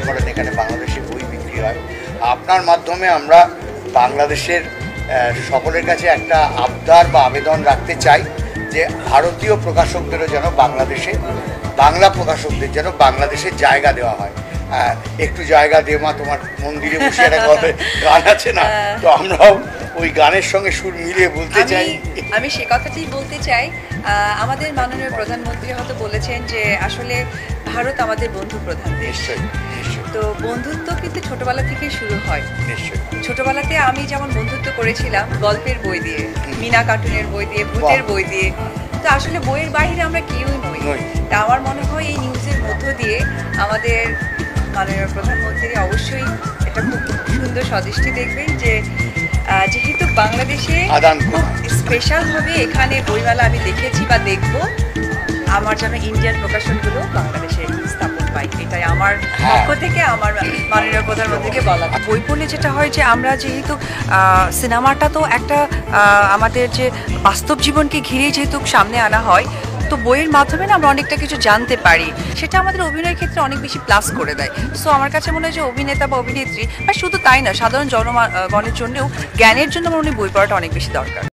করেন, এখানে বাংলাদেশি বই বিক্রি হয়। আপনার মাধ্যমে আমরা বাংলাদেশের সকলের কাছে একটা আবদার বা আবেদন রাখতে চাই যে ভারতীয় প্রকাশকদেরও যেন বাংলা প্রকাশকদের যেন বাংলাদেশে জায়গা দেওয়া হয়। একটু জায়গা দে মা, তোমার মন্দিরে বসে একটা গান আছে না, তো আমরাও ওই গানের সঙ্গে সুর মিলিয়ে বলতে চাই। আমি সে কথাটাই বলতে চাই। আমাদের মাননীয় প্রধানমন্ত্রী হয়তো বলেছেন যে আসলে ভারত আমাদের বন্ধু প্রধান দেশ। তো বন্ধুত্ব কিন্তু ছোটবেলা থেকে শুরু হয়। ছোটবেলাতে আমি যেমন বন্ধুত্ব করেছিলাম গল্পের বই দিয়ে, মিনা কার্টুনের বই দিয়ে, ভূতের বই দিয়ে। তো আসলে বইয়ের বাইরে আমরা কেউই নই। তা আমার মনে হয় এই নিউজের মধ্য দিয়ে আমাদের মাননীয় প্রধানমন্ত্রী অবশ্যই এটা খুব সুন্দর সদৃষ্টি দেখবেন যে যেহেতু বাংলাদেশে খুব স্পেশালভাবে এখানে বইমেলা আমি দেখেছি বা দেখব, আমার যেন ইন্ডিয়ান প্রকাশনগুলো বাংলাদেশে স্থাপন পাই, এটাই আমার পক্ষ থেকে আমার মাননীয় প্রধানমন্ত্রীকে বলা। বই পড়লে যেটা হয় যে আমরা যেহেতু সিনেমাটা তো একটা আমাদের যে বাস্তব জীবনকে ঘিরে যেহেতু সামনে আনা হয়, তো বইয়ের মাধ্যমে না আমরা অনেকটা কিছু জানতে পারি, সেটা আমাদের অভিনয়ের ক্ষেত্রে অনেক বেশি প্লাস করে দেয়। সো আমার কাছে মনে হয় যে অভিনেতা বা অভিনেত্রী বা শুধু তাই না, সাধারণ জনগণের জন্যও জ্ঞানের জন্য মনে হয় বই পড়াটা অনেক বেশি দরকার।